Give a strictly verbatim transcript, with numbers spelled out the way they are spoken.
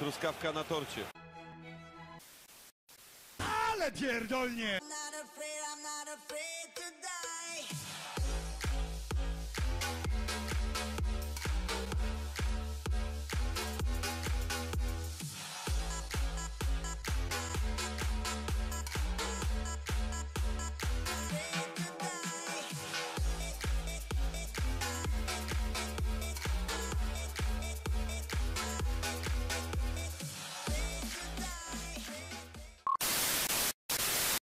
Truskawka na torcie. Ale pierdolnie! I'm not afraid, I'm not afraid.